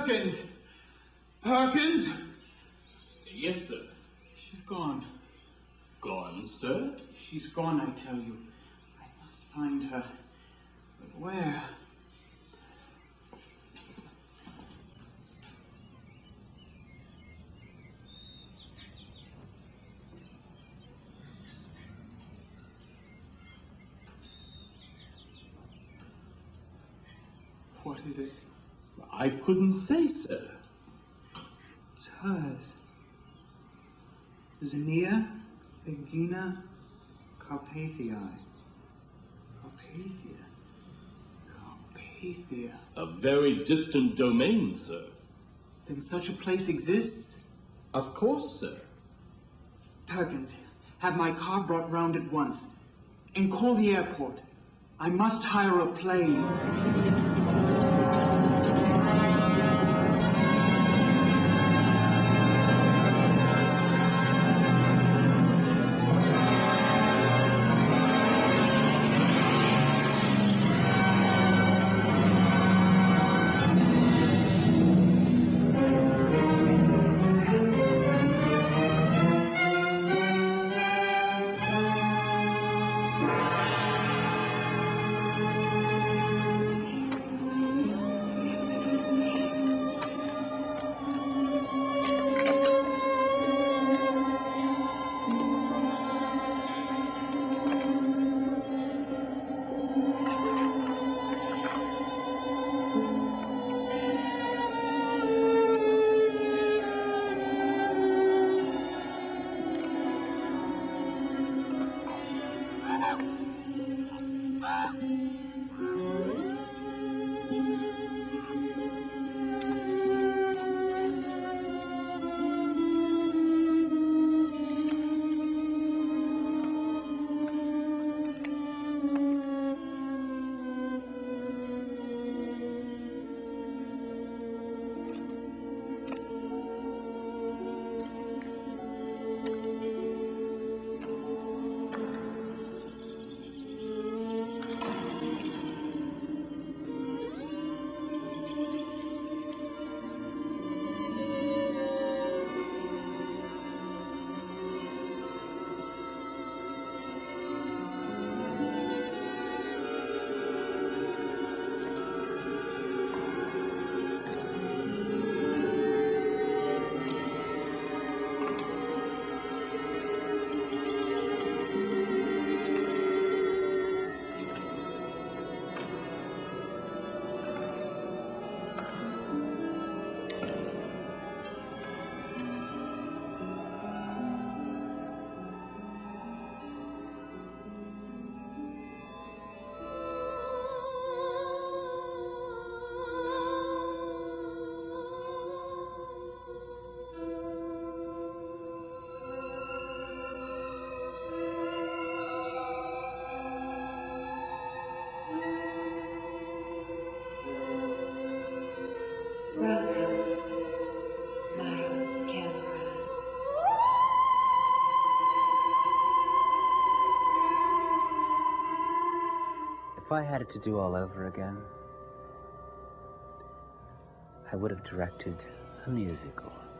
Perkins! Perkins? Yes, sir. She's gone. Gone, sir? She's gone, I tell you. I must find her. But where? What is it? I couldn't say, sir. It's hers. XENIA, Egina, Carpathia. Carpathia. Carpathia. A very distant domain, sir. Then such a place exists? Of course, sir. Perkins, have my car brought round at once. And call the airport. I must hire a plane. If I had it to do all over again, I would have directed a musical.